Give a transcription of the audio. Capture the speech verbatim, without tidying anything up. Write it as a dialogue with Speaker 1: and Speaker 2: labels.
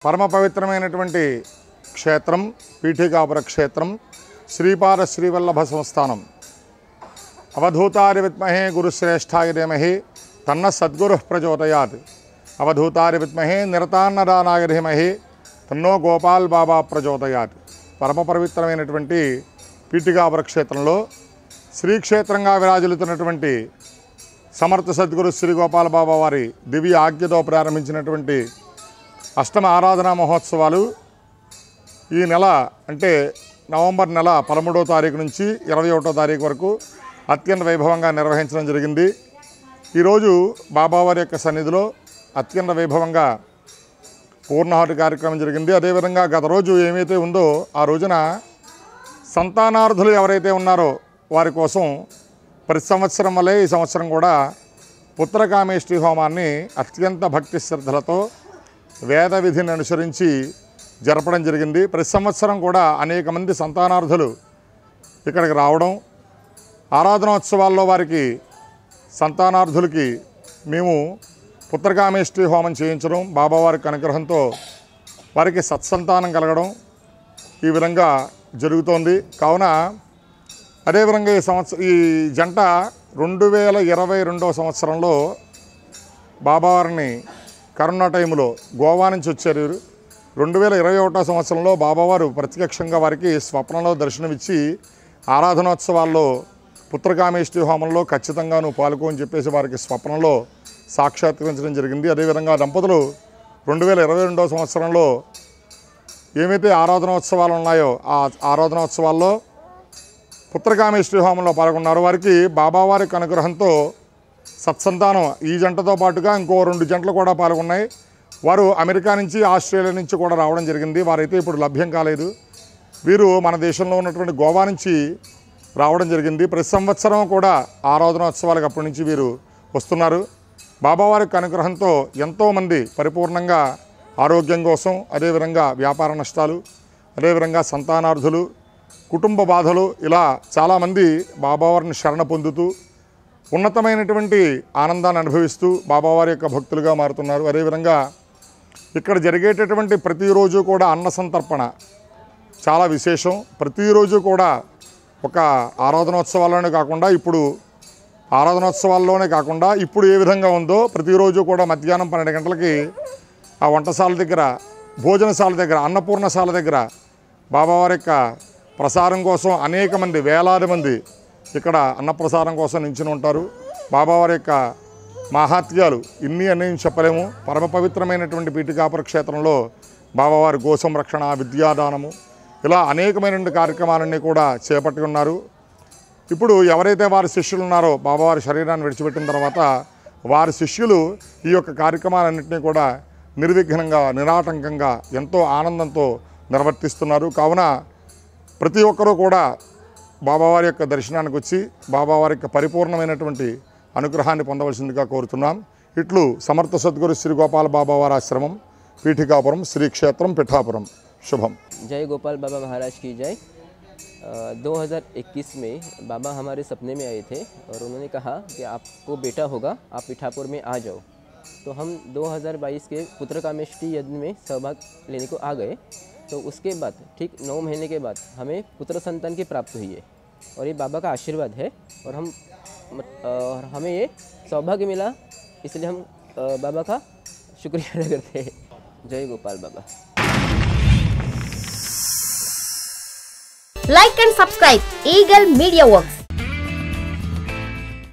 Speaker 1: పరమ పవిత్రమైనటువంటి క్షేత్రం పీఠికాపుర క్షేత్రం శ్రీపాద శ్రీవల్లభ సంస్థానం. అవధూతారి విద్మహే గురుశ్రేష్ఠాయ ధీమహి తన్న సద్గురు ప్రచోదయాత్. అవధూతారి విద్మహే నిరతాన్నదానాయ ధీమహి తన్నో గోపాల్ బాబా ప్రచోదయాత్. పరమ పవిత్రమైనటువంటి పీఠికాపుర క్షేత్రంలో శ్రీక్షేత్రంగా విరాజిల్లుతున్నటువంటి సమర్థ సద్గురు శ్రీ గోపాల బాబా వారి దివ్య ఆజ్ఞతో ప్రారంభించినటువంటి అష్టమ ఆరాధనా మహోత్సవాలు ఈ నెల అంటే నవంబర్ నెల పదమూడో తారీఖు నుంచి ఇరవై ఒకటో తారీఖు వరకు అత్యంత వైభవంగా నిర్వహించడం జరిగింది. ఈరోజు బాబావారి యొక్క సన్నిధిలో అత్యంత వైభవంగా పూర్ణాహుతి కార్యక్రమం జరిగింది. అదేవిధంగా గత రోజు ఏమైతే ఉందో ఆ రోజున సంతానార్థులు ఎవరైతే ఉన్నారో వారి కోసం ప్రతి సంవత్సరం వల్లే ఈ సంవత్సరం కూడా పుత్రకామేష్టి హోమాన్ని అత్యంత భక్తి శ్రద్ధలతో వేద విధిని అనుసరించి జరపడం జరిగింది. ప్రతి సంవత్సరం కూడా అనేక మంది సంతానార్థులు ఇక్కడికి రావడం, ఆరాధనోత్సవాల్లో వారికి సంతానార్థులకి మేము పుత్రకామేష్టి హోమం చేయించడం, బాబావారికి అనుగ్రహంతో వారికి సత్సంతానం కలగడం ఈ విధంగా జరుగుతోంది. కావున అదేవిధంగా ఈ సంవత్సరం ఈ జంట రెండు వేల ఇరవై రెండవ సంవత్సరంలో బాబావారిని కరోనా టైంలో గోవా నుంచి వచ్చారు. రెండు వేల ఇరవై ఒకటో సంవత్సరంలో బాబావారు ప్రత్యక్షంగా వారికి స్వప్నంలో దర్శనమిచ్చి ఆరాధనోత్సవాల్లో పుత్రకామేష్టి హోమంలో ఖచ్చితంగా నువ్వు పాల్గొ అని చెప్పేసి వారికి స్వప్నంలో సాక్షాత్కరించడం జరిగింది. అదేవిధంగా దంపతులు రెండు వేల ఇరవై రెండవ సంవత్సరంలో ఏమైతే ఆరాధనోత్సవాలు ఉన్నాయో ఆ ఆరాధనోత్సవాల్లో పుత్రకామేష్టి హోమంలో పాల్గొన్నారు. వారికి బాబావారికి అనుగ్రహంతో సత్సంతానం ఈ జంటతో పాటుగా ఇంకో రెండు జంటలు కూడా పాల్గొన్నాయి. వారు అమెరికా నుంచి ఆస్ట్రేలియా నుంచి కూడా రావడం జరిగింది. వారైతే ఇప్పుడు లభ్యం కాలేదు. వీరు మన దేశంలో ఉన్నటువంటి గోవా నుంచి రావడం జరిగింది. ప్రతి సంవత్సరం కూడా ఆరాధనోత్సవాలకు అప్పటి నుంచి వీరు వస్తున్నారు. బాబావారికి అనుగ్రహంతో ఎంతోమంది పరిపూర్ణంగా ఆరోగ్యం కోసం, అదేవిధంగా వ్యాపార నష్టాలు, అదేవిధంగా సంతానార్థులు, కుటుంబ బాధలు ఇలా చాలామంది బాబావారిని శరణ పొందుతూ ఉన్నతమైనటువంటి ఆనందాన్ని అనుభవిస్తూ బాబావారి యొక్క భక్తులుగా మారుతున్నారు. అదేవిధంగా ఇక్కడ జరిగేటటువంటి ప్రతిరోజు కూడా అన్న సంతర్పణ చాలా విశేషం. ప్రతిరోజు కూడా ఒక ఆరాధనోత్సవాల్లోనే కాకుండా ఇప్పుడు ఆరాధనోత్సవాల్లోనే కాకుండా ఇప్పుడు ఏ విధంగా ఉందో ప్రతిరోజు కూడా మధ్యాహ్నం పన్నెండు గంటలకి ఆ వంటశాల దగ్గర, భోజనశాల దగ్గర, అన్నపూర్ణశాల దగ్గర బాబావారి యొక్క ప్రసారం కోసం అనేక మంది, వేలాది మంది ఇక్కడ అన్నప్రసారం కోసం నించుని ఉంటారు. బాబావారి యొక్క మహాత్యాలు ఇన్ని అన్నీ చెప్పలేము. పరమ పవిత్రమైనటువంటి పీఠికాపుర క్షేత్రంలో బాబావారి గో సంరక్షణ, విద్యాదానము ఇలా అనేకమైనటువంటి కార్యక్రమాలన్నీ కూడా చేపట్టి ఉన్నారు. ఇప్పుడు ఎవరైతే వారి శిష్యులు ఉన్నారో బాబావారి శరీరాన్ని విడిచిపెట్టిన తర్వాత వారి శిష్యులు ఈ యొక్క కార్యక్రమాలన్నింటినీ కూడా నిర్విఘ్నంగా, నిరాటంకంగా, ఎంతో ఆనందంతో నిర్వర్తిస్తున్నారు. కావున ప్రతి ఒక్కరూ కూడా బాబావారి యొక్క దర్శనానికి వచ్చి బాబావారి యొక్క పరిపూర్ణమైనటువంటి అనుగ్రహాన్ని పొందవలసిందిగా కోరుతున్నాం. ఇట్లు సమర్థ సద్గురు శ్రీ గోపాల బాబావారి ఆశ్రమం, పీఠికాపురం, శ్రీక్షేత్రం, పిఠాపురం. శుభం.
Speaker 2: जय गोपाल बाबा महाराज की जय। दो हज़ार इक्कीस में बाबा हमारे सपने में आए थे और उन्होंने कहा कि आपको बेटा होगा, आप पिठापुर में आ जाओ। तो हम दो हज़ार बाईस के पुत्रकामेष्टि यज्ञ में सहभाग लेने को आ गए। तो उसके बाद ठीक नौ महीने के बाद हमें पुत्र संतान की प्राप्ति हुई है और ये बाबा का आशीर्वाद है और हम और हमें ये सौभाग्य मिला, इसलिए हम बाबा का शुक्रिया अदा करते हैं। जय गोपाल बाबा।
Speaker 3: Like and subscribe Eagle Media Works.